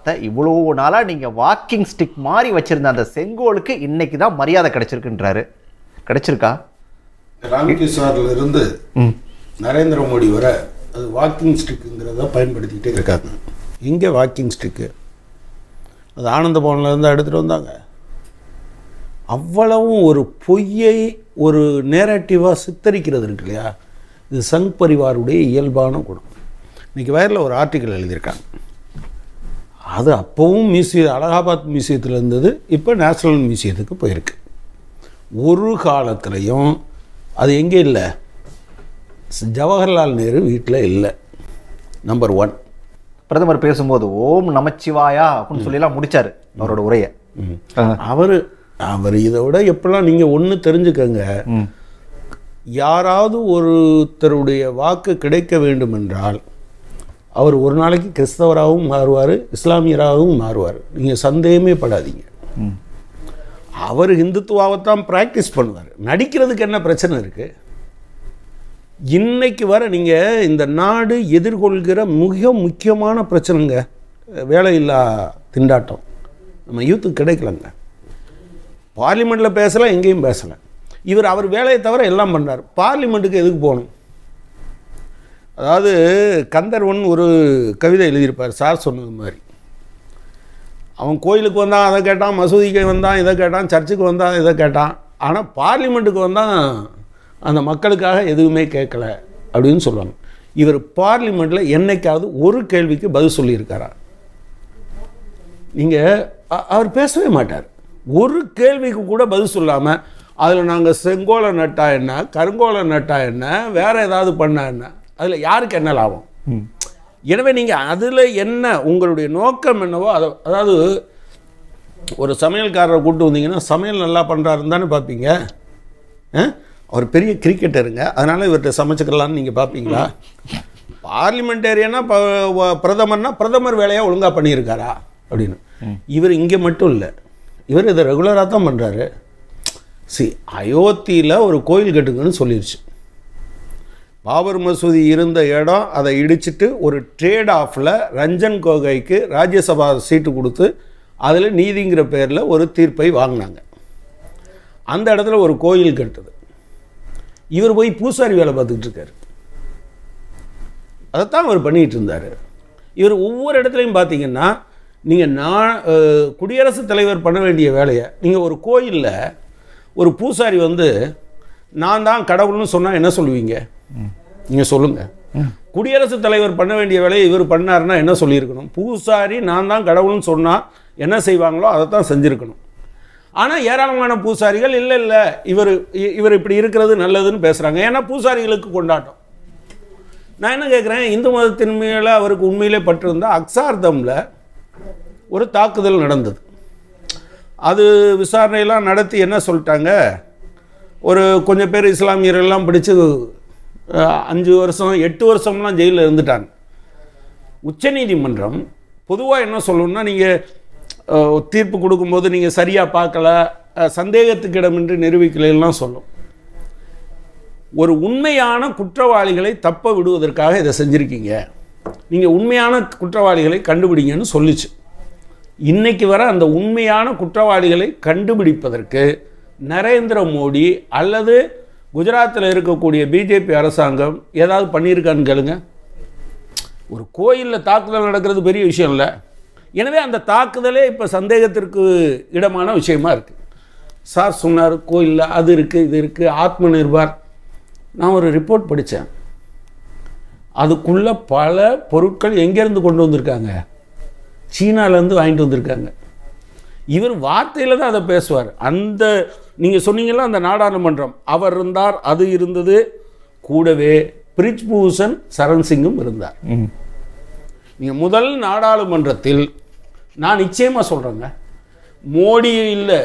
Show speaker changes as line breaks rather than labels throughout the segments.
இவ்வளோ நாளாக நீங்கள் வாக்கிங் ஸ்டிக் மாதிரி வச்சுருந்த அந்த செங்கோலுக்கு இன்னைக்கு தான் மரியாதை கிடைச்சிருக்குன்றாரு. கிடைச்சிருக்கா?
ராம்கிசார்ல இருந்து நரேந்திர மோடி வர அது வாக்கிங் ஸ்டிக்குங்கிறத பயன்படுத்திக்கிட்டே இருக்காங்க. இங்கே வாக்கிங் ஸ்டிக்கு அது ஆனந்த பவன்லேருந்து எடுத்துகிட்டு வந்தாங்க. அவ்வளவும் ஒரு பொய்யை ஒரு நேரட்டிவாக சித்தரிக்கிறது இருக்கு இல்லையா, இது சங் பரிவாருடைய இயல்பான குணம். இன்றைக்கி வயரில் ஒரு ஆர்டிக்கல் எழுதியிருக்காங்க. அது அப்போவும் அலகாபாத் மியூசியத்தில் இருந்தது, இப்போ நேஷ்னல் மியூசியத்துக்கு போயிருக்கு. ஒரு காலத்துலேயும் அது எங்கே இல்லை, ஜவஹர்லால் நேரு வீட்டில் இல்லை. நம்பர் 1.
பிரதமர் பேசும்போது ஓம் நமச்சிவாயா அப்படின்னு சொல்லிலாம் முடிச்சார் அவரோட உரையை.
அவர் இதை விட எப்பெல்லாம் நீங்கள் ஒன்று தெரிஞ்சுக்கங்க, யாராவது ஒருத்தருடைய வாக்கு கிடைக்க வேண்டும் என்றால் அவர் ஒரு நாளைக்கு கிறிஸ்தவராகவும் மாறுவார், இஸ்லாமியராகவும் மாறுவார். நீங்கள் சந்தேகமே படாதீங்க. அவர் இந்துத்துவாவைத்தான் ப்ராக்டிஸ் பண்ணுவார். நடிக்கிறதுக்கு என்ன பிரச்சனை இருக்குது? இன்னைக்கு வர நீங்கள் இந்த நாடு எதிர்கொள்கிற மிக முக்கியமான பிரச்சனைங்க வேலையில்லா திண்டாட்டம். நம்ம யூத்துக்கு கிடைக்கலங்க. பார்லிமெண்ட்டில் பேசலை, எங்கேயும் பேசலை. அவர் வேலையை தவிர எல்லாம் பண்ணுறார். பார்லிமெண்ட்டுக்கு எதுக்கு போகணும்? அதாவது கந்தர்வன் ஒரு கவிதை எழுதியிருப்பார் சார் சொன்னது மாதிரி. அவன் கோயிலுக்கு வந்தான் அதை கேட்டான், மசூதிக்கு வந்தான் இதை கேட்டான், சர்ச்சுக்கு வந்தான் இதை கேட்டான், ஆனால் பார்லிமெண்ட்டுக்கு வந்தான் அந்த மக்களுக்காக எதுவுமே கேட்கல அப்படின்னு சொல்லுவாங்க. இவர் பார்லிமெண்ட்டில் என்னைக்காவது ஒரு கேள்விக்கு பதில் சொல்லியிருக்காரா? நீங்கள் அவர் பேசவே மாட்டார். ஒரு கேள்விக்கு கூட பதில் சொல்லாமல் அதில் நாங்கள் செங்கோலை நட்டா என்ன, கருங்கோலை நட்டா என்ன, வேறு ஏதாவது பண்ணால் என்ன, அதில் யாருக்கு என்ன லாபம்? எனவே நீங்கள் அதில் என்ன உங்களுடைய நோக்கம் என்னவோ அதாவது ஒரு சமையல்காரரை கூப்பிட்டு வந்தீங்கன்னா சமையல் நல்லா பண்ணுறாருன்னு தானே பார்ப்பீங்க. அவர் பெரிய கிரிக்கெட்டருங்க, அதனால் இவர்கிட்ட சமைச்சுக்கலான்னு நீங்கள் பார்ப்பீங்களா? பார்லிமெண்டேரியனா பிரதமர்னா பிரதமர் வேலையாக ஒழுங்காக பண்ணியிருக்காரா அப்படின்னு. இவர் இங்கே மட்டும் இல்லை, இவர் இதை ரெகுலராக தான் பண்ணுறாரு. அயோத்தியில் ஒரு கோயில் கட்டுங்கன்னு சொல்லிடுச்சு. பாபர் மசூதி இருந்த இடம் அதை இடிச்சிட்டு ஒரு ட்ரேட் ஆஃபில் ரஞ்சன் கோகைக்கு ராஜ்யசபா சீட்டு கொடுத்து அதில் நீதிங்கிற பேரில் ஒரு தீர்ப்பை வாங்கினாங்க. அந்த இடத்துல ஒரு கோயில் கட்டுது. இவர் போய் பூசாரி வேலை பார்த்துக்கிட்டு இருக்காரு. அதைத்தான் அவர் பண்ணிகிட்டு இருந்தார். இவர் ஒவ்வொரு இடத்துலையும் பார்த்தீங்கன்னா நீங்கள் குடியரசுத் தலைவர் பண்ண வேண்டிய வேலையை நீங்கள் ஒரு கோயிலில் ஒரு பூசாரி வந்து நான் தான் கடவுள்னு சொன்னால் என்ன சொல்லுவீங்க? நீங்கள் சொல்லுங்கள். குடியரசுத் தலைவர் பண்ண வேண்டிய வேலையை இவர் பண்ணாருன்னா என்ன சொல்லியிருக்கணும்? பூசாரி நான் தான் கடவுள்னு சொன்னால் என்ன செய்வாங்களோ அதை தான் செஞ்சுருக்கணும். ஆனால் ஏராளமான பூசாரிகள் இல்லை இல்லை இவர் இப்படி இருக்கிறது நல்லதுன்னு பேசுகிறாங்க. ஏன்னா பூசாரிகளுக்கு கொண்டாட்டம். நான் என்ன கேட்குறேன், இந்து மதத்தின் மேலே அவருக்கு உண்மையிலே பட்டிருந்தால் அக்ஸார்தமில் ஒரு தாக்குதல் நடந்தது. அது விசாரணையெல்லாம் நடத்தி என்ன சொல்லிட்டாங்க, ஒரு கொஞ்சம் பேர் இஸ்லாமியர்கள்லாம் பிடிச்சி 5 வருஷம் 8 வருஷம்லாம் ஜெயிலில் இருந்துட்டாங்க. உச்சநீதிமன்றம் பொதுவாக என்ன சொல்லணும்னா, நீங்கள் தீர்ப்பு கொடுக்கும்போது நீங்கள் சரியாக பார்க்கல, சந்தேகத்துக்கு இடமின்றி நிரூபிக்கலைலாம் சொல்லும். ஒரு உண்மையான குற்றவாளிகளை தப்ப விடுவதற்காக இதை செஞ்சுருக்கீங்க, நீங்கள் உண்மையான குற்றவாளிகளை கண்டுபிடிங்கன்னு சொல்லிச்சு. இன்னைக்கு வர அந்த உண்மையான குற்றவாளிகளை கண்டுபிடிப்பதற்கு நரேந்திர மோடி அல்லது குஜராத்தில் இருக்கக்கூடிய பிஜேபி அரசாங்கம் ஏதாவது பண்ணியிருக்கான்னு கேளுங்க. ஒரு கோயிலில் தாக்குதல் நடக்கிறது பெரிய விஷயம் இல்லை. எனவே அந்த தாக்குதலே இப்போ சந்தேகத்திற்கு இடமான விஷயமா இருக்குது. சார் சொன்னார் கோயிலில் அது இருக்குது இது இருக்குது, ஆத்ம நிர்பார். நான் ஒரு ரிப்போர்ட் படித்தேன். அதுக்குள்ளே பல பொருட்கள் எங்கேருந்து கொண்டு வந்திருக்காங்க? சீனாலேருந்து வாங்கிட்டு வந்திருக்காங்க. இவர் வார்த்தையில் தான் அதை பேசுவார். அந்த நீங்கள் சொன்னீங்களா அந்த நாடாளுமன்றம், அவர் இருந்தார், அது இருந்தது, கூடவே பிரிஜ்பூஷன் சரண் சிங்கும் இருந்தார். நீங்கள் முதல் நாடாளுமன்றத்தில் நான் நிச்சயமாக சொல்கிறேங்க, மோடி இல்லை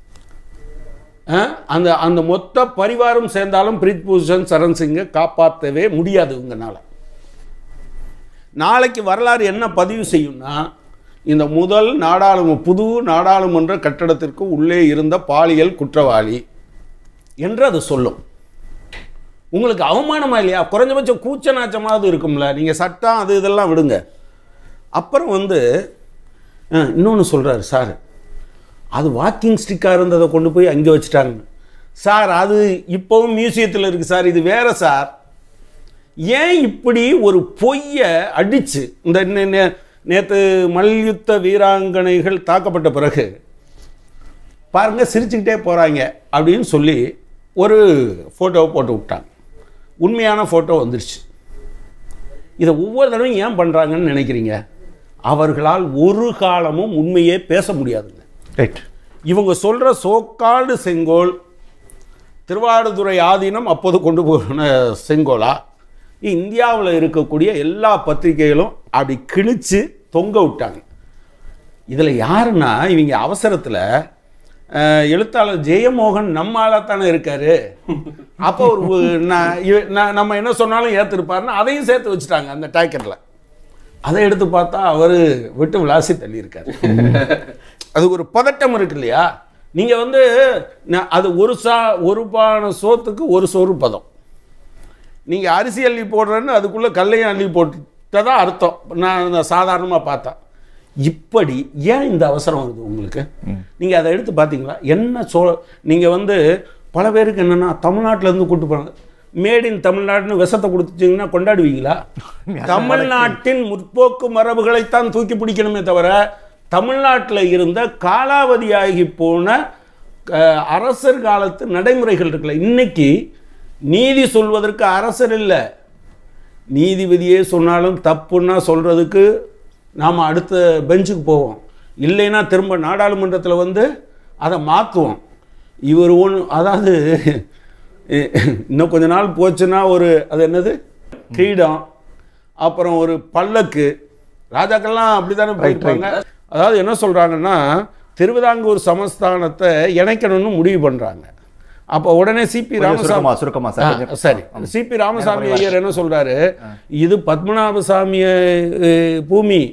அந்த அந்த மொத்த பரிவாரம் சேர்ந்தாலும் பிரிஜ்பூஷன் சரண் சிங்கை காப்பாற்றவே முடியாது உங்களால். நாளைக்கு வரலாறு என்ன பதிவு செய்யும்னா, இந்த முதல் புது நாடாளுமன்ற கட்டடத்திற்கு உள்ளே இருந்த பாலியல் குற்றவாளி என்று அது சொல்லும். உங்களுக்கு அவமானமா இல்லையா? குறைஞ்சபட்சம் கூச்ச நாச்சமாவது இருக்கும்ல. நீங்கள் சட்டம் அது இதெல்லாம் விடுங்க. அப்புறம் இன்னொன்று சொல்கிறாரு சார், அது வாக்கிங் ஸ்டிக்காக இருந்ததை கொண்டு போய் அங்கே வச்சுட்டாங்க சார். அது இப்போவும் மியூசியத்தில் இருக்குது சார். இது வேற சார். ஏன் இப்படி ஒரு பொய்யை அடித்து இந்த நேற்று மல்யுத்த வீராங்கனைகள் தாக்கப்பட்ட பிறகு பாருங்கள் சிரிச்சுக்கிட்டே போகிறாங்க அப்படின்னு சொல்லி ஒரு ஃபோட்டோவை போட்டு விட்டாங்க. உண்மையான ஃபோட்டோ வந்துருச்சு. இதை ஒவ்வொரு தடவையும் ஏன் பண்ணுறாங்கன்னு நினைக்கிறீங்க? அவர்களால் ஒரு காலமும் உண்மையே பேச முடியாதுங்க.
ரைட்.
இவங்க சொல்கிற சோக்கால்டு செங்கோல் திருவாடுதுறை ஆதீனம் அப்போது கொண்டு போன செங்கோலா, இந்தியாவில் இருக்கக்கூடிய எல்லா பத்திரிகைகளும் அப்படி கிழிச்சு தொங்க விட்டாங்க. இதில் யாருன்னா இவங்க அவசரத்தில் எழுத்தாளர் ஜெயமோகன் நம்ம ஆளாக தானே இருக்காரு, அப்போ ஒரு நம்ம என்ன சொன்னாலும் ஏற்றிருப்பாருன்னு அதையும் சேர்த்து வச்சுட்டாங்க அந்த டேக்கெட்டில். அதை எடுத்து பார்த்தா அவர் விட்டு விளாசி தள்ளியிருக்காரு. அது ஒரு பதட்டம் இருக்கு இல்லையா? நீங்கள் அது ஒரு பான சோத்துக்கு ஒரு சோறு பதம். நீங்கள் அரிசி அள்ளி போடுறேன்னு அதுக்குள்ளே கல்லையும் அள்ளி போட்டுதான் அர்த்தம். நான் சாதாரணமாக பார்த்தா இப்படி ஏன் இந்த அவசரம் வருது உங்களுக்கு? நீங்கள் அதை எடுத்து பார்த்தீங்களா? என்ன நீங்கள் பல பேருக்கு என்னென்னா தமிழ்நாட்டிலேருந்து கூட்டு போகிறாங்க, மேட் இன் தமிழ்நாடுன்னு விஷத்தை கொடுத்துச்சிங்கன்னா கொண்டாடுவீங்களா? தமிழ்நாட்டின் முற்போக்கு மரபுகளைத்தான் தூக்கி பிடிக்கணுமே தவிர தமிழ்நாட்டில் இருந்த காலாவதியாகி போன அரசர் காலத்து நடைமுறைகள் இருக்குல்ல. இன்னைக்கு நீதி சொல்வதற்கு அரசர் இல்லை, நீதிபதியே சொன்னாலும் தப்புன்னா சொல்கிறதுக்கு நாம் அடுத்த பெஞ்சுக்கு போவோம். இல்லைன்னா திரும்ப நாடாளுமன்றத்தில் அதை மாற்றுவோம். இவர் அதாவது இன்னும் கொஞ்ச நாள் போச்சுன்னா அது என்னது கிரீடம், அப்புறம் ஒரு பல்லக்கு. ராஜாக்கள்லாம் அப்படி தானே போயிருப்பாங்க. அதாவது என்ன சொல்கிறாங்கன்னா திருவிதாங்கூர் சமஸ்தானத்தை இணைக்கணும்னு முடிவு பண்ணுறாங்க. அப்போ உடனே சிபி ராமசாமி சரி சிபி ராமசாமி ஐயர் என்ன சொல்கிறாரு, இது பத்மநாபசாமி பூமி,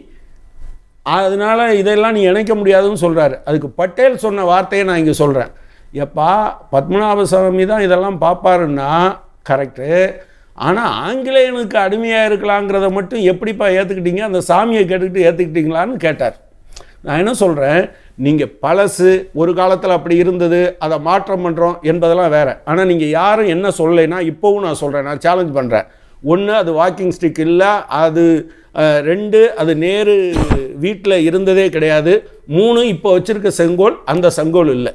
அதனால இதெல்லாம் நீ இணைக்க முடியாதுன்னு சொல்கிறாரு. அதுக்கு பட்டேல் சொன்ன வார்த்தையை நான் இங்கே சொல்கிறேன். எப்பா பத்மநாபசாமி தான் இதெல்லாம் பார்ப்பாருன்னா கரெக்டு, ஆனால் ஆங்கிலேயனுக்கு அடிமையாக இருக்கலாங்கிறத மட்டும் எப்படிப்பா ஏற்றுக்கிட்டீங்க? அந்த சாமியை கேட்டுக்கிட்டு ஏற்றுக்கிட்டீங்களான்னு கேட்டார். நான் என்ன சொல்கிறேன், நீங்கள் பழசு ஒரு காலத்தில் அப்படி இருந்தது அதை மாற்றம் பண்ணுறோம் என்பதெல்லாம் வேறு. ஆனால் நீங்கள் யாரும் என்ன சொல்லலைன்னா இப்போவும் நான் சொல்கிறேன், நான் சேலஞ்ச் பண்ணுறேன். ஒன்று அது வாக்கிங் ஸ்டிக் இல்லை, அது 2 அது நேரு வீட்டில் இருந்ததே கிடையாது, 3 இப்போ வச்சிருக்க செங்கோல் அந்த செங்கோல் இல்லை.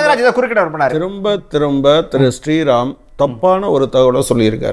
திரும்ப திரும்ப திரு ஸ்ரீராம் தப்பான ஒரு தகவலை சொல்லியிருக்கார்.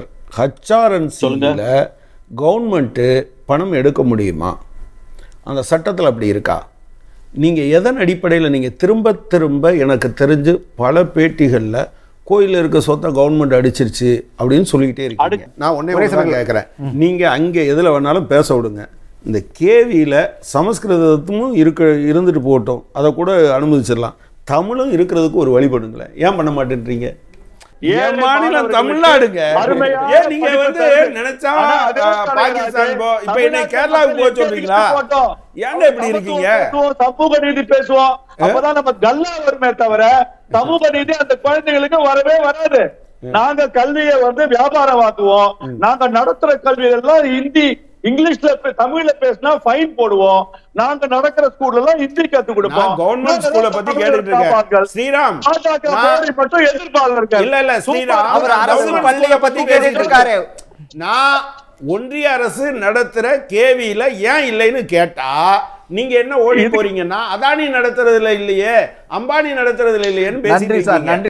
HRNCல கவர்மெண்ட்டு பணம் எடுக்க முடியுமா? அந்த சட்டத்தில் அப்படி இருக்கா? நீங்கள் எதன் அடிப்படையில் நீங்கள் திரும்ப திரும்ப எனக்கு தெரிஞ்சு பல பேட்டிகளில் கோயிலில் இருக்க சொத்தை கவர்மெண்ட் அடிச்சிருச்சு அப்படின்னு சொல்லிக்கிட்டே இருக்கீங்க. நான் ஒன்றே கேட்குறேன், நீங்கள் அங்கே எதில் வேணாலும் பேச விடுங்க. இந்த கேவியில் சமஸ்கிருதமும் இருந்துட்டு போகட்டும், அதை கூட அனுமதிச்சிடலாம். தமிழும் இருக்கிறதுக்கு ஒரு வழிபடுங்களேன். ஏன் பண்ண மாட்டேன்றீங்க? ஏன் மாநிலம் தமிழ்நாடுங்க. ஏன் நீங்க நினைச்சா பாகிஸ்தான் இப்ப என்ன கேரளாவுக்கு போக சொல்றீங்களா? ஏங்க இப்படி இருக்கீங்க?
சமூக நீதி பேசுவோம், அப்பதான் நம்ம கல்லா வருமே தவிர சமூக நீதி அந்த குழந்தைகளுக்கு வரவே வராது. நாங்க கல்வியை வியாபாரமாக்குவோம். நாங்க நடத்துற கல்வி எல்லாம் இங்கிலீஷ்ல தமிழ்ல பேசினா ஃபைன் போடுவோம். நாங்க நடக்கிற ஸ்கூல்ல எல்லாம் ஹிந்தி கத்து கொடுப்போம்.
கவர்மெண்ட் ஸ்கூலை பத்தி கேட்டுட்டு இருக்கேன் ஸ்ரீராம்.
மட்டும் எதிர்பார்க்க
இல்ல ஸ்ரீராம், அவர் அரசு பள்ளியை பத்தி கேட்டுட்டு இருக்காரு. நான் ஒன்றிய அரசு நடத்துற கேவியில ஏன் இல்லைன்னு கேட்டா நீங்க என்ன ஓடி போறீங்கன்னா அதானி நடத்துறதுல இல்லையே, அம்பானி நடத்துறதுல இல்லையேன்னு பேசிட்டு இருக்கீங்க.